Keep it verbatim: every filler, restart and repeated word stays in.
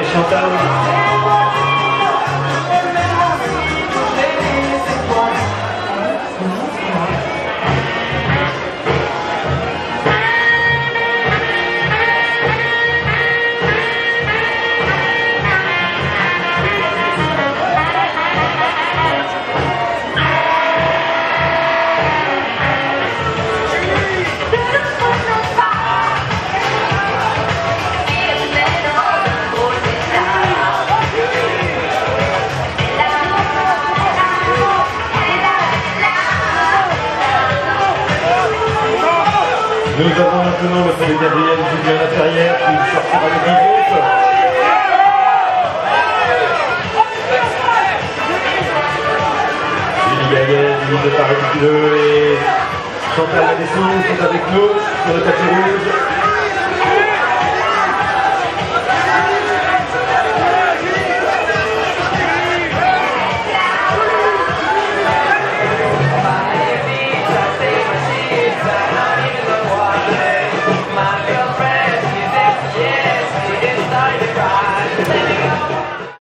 Chantal. Nous avons maintenant le frère Gabriel Julien Laferrière qui sortira le bivouac. Julie Gaillet, Louise de Paris Bleu et Chantal La Descente sont avec nous sur le tapis rouge.